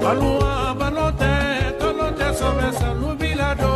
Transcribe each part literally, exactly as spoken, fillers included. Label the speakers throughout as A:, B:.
A: Balua balote tolote sobesa lubilado.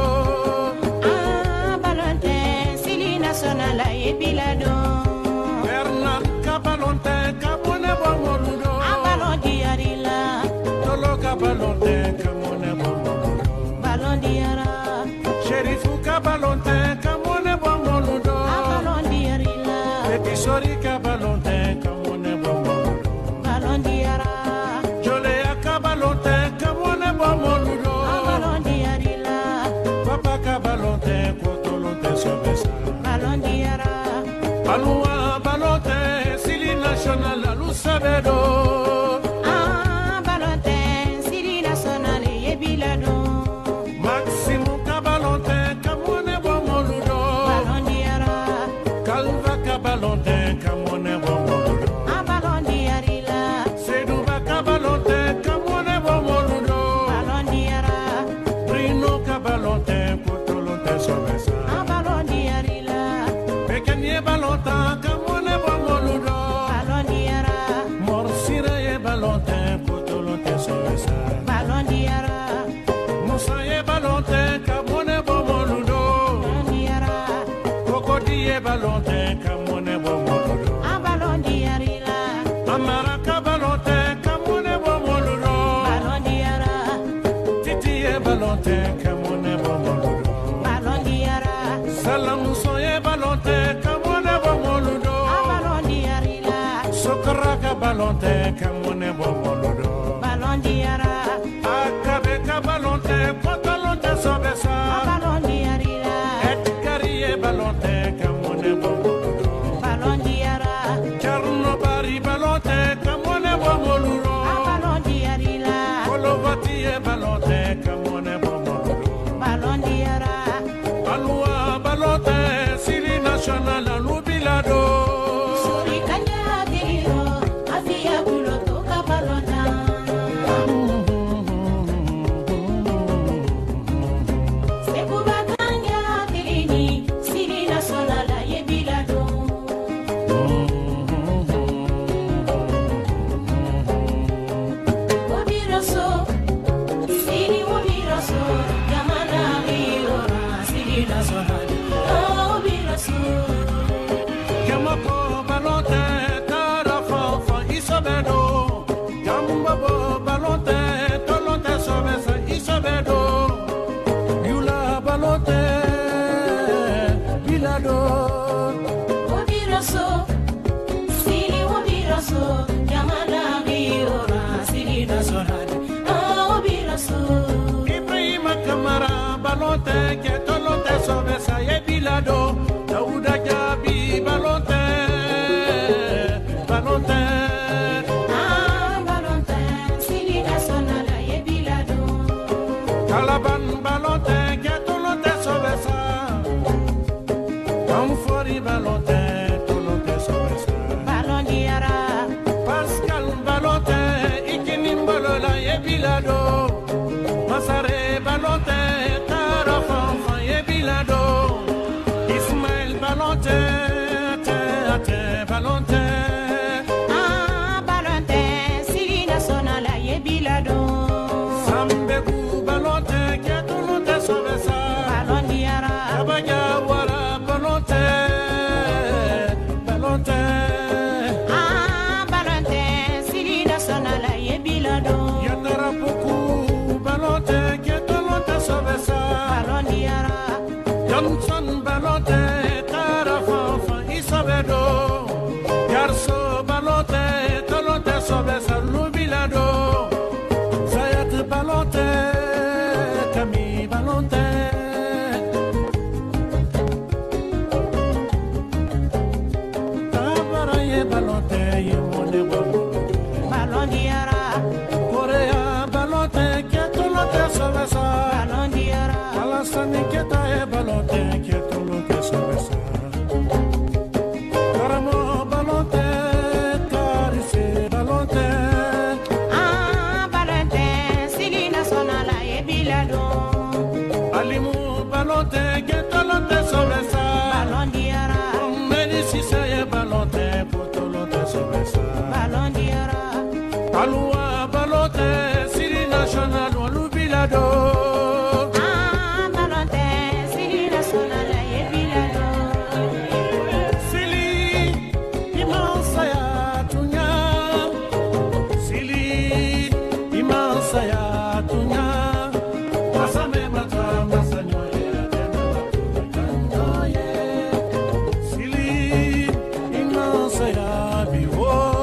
B: Ah balote sili national e bilado.
A: Bernard kabalonte kabone bomoludo.
B: Ah balon diarila.
A: Tolo kabalonte kamone bomoludo.
B: Balon diara.
A: Sherifu kabalonte kamone bomoludo.
B: Ah balon diarila.
A: Episori kabalonte kamone bomoludo.
B: Balon diara.
A: Jolea kabalonte kamone bomoludo.
B: Ah balon diarila.
A: Papa kabalonte kotolote sobesa.
B: Balon diara.
A: Balua balote sili national alu sabedo.
B: Ah balote sili national e bilado.
A: Maximo kabalonte kamone bomoludo.
B: Balon diara.
A: Calva kabalonte kamone bomoludo.
B: Ah balon diarila.
A: Seduba kabalonte kamone bomoludo.
B: Balon diara.
A: Brino kabalonte kotolote sobesa.
B: Ah balon diarila.
A: Pekenye balonta kamone bomoludo.
B: Balon diara.
A: Morsire ye balonte kotolote sobesa.
B: Balon diara.
A: Musa ye balonte kamone bomoludo.
B: Balon diara.
A: Kokodi ye balonte kamone bomoludo.
B: Ah balon diarila.
A: Amara kabalonte kamone bomoludo.
B: Balon diara.
A: Titi ye balonte kamone bomoludo.
B: Balon diara.
A: Salamuso ye balonte kamone bomoludo.
B: Ah balon diarila.
A: Sokara kabalonte kamone bomoludo.
B: Balon diara.
A: Akabe kabalonte kotolonte sobesa.
B: Ah balon diarila.
A: Edgari ye balonte kamone bomoludo.
B: Balon diara.
A: Charno bari balonte kamone bomoludo.
B: Ah balon diarila.
A: Kolovati ye balonte kamone bomoludo.
B: Balon diara.
A: Alua balote sili national alubilado.
B: Suri kanya diro. Afia buloto kabalona. Sekuba kanya dilini. Sili national e bilado. Wabiraso, sili wabiraso, gamana biora, sili national. Oh, wabiraso,
A: Kamako balote tarafa isobedo. Kambabo balote tolote sobesa isobedo. Yula balote bilado.
B: wabiraso, sili wabiraso, gamana biora, sili national. Oh, wabiraso,
A: Ibrahim Kamara balote ke tolote sobesa ye bilado. Dauda Jabi balote balote.
B: ah, balonte, sili national e bilado.
A: Calaban balote ke tolote sobesa. Kamfori balote tolote sobesa.
B: Balon diara.
A: Pascal balote ikinimbolola ye bilado. Masare balote tarafa ye bilado. Ismail balote te te balote.
B: Ah, balonte, sili national e bilado.
A: Sambebu balote ke tolote sobesa.
B: Balon diara.
A: Abaja wara balote balote.
B: Ah, balonte, sili national e bilado.
A: Yatara puku balote ke tolote sobesa.
B: Balon diara.
A: Johnson balote tarafa isabedo. Garso balote tolote sobesa lubilado. Sayat balote kami balote. Tabara ye balote ye mone bobo.
B: Balon diara.
A: Korea balote ke tolote sobesa.
B: Balon diara.
A: Alasani keta e balote ke tolote sobesa. Karamo balote karise balote.
B: Ah, balonte, sili national e bilado.
A: Alimu balote ke tolote sobesa.
B: Balon diara.
A: Medisi se e balote po tolote sobesa. muso ya biwo